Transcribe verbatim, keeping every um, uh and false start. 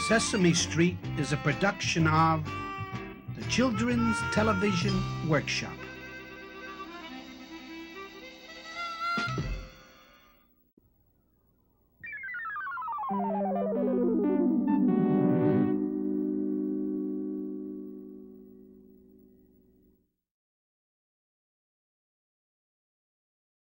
Sesame Street is a production of the Children's Television Workshop.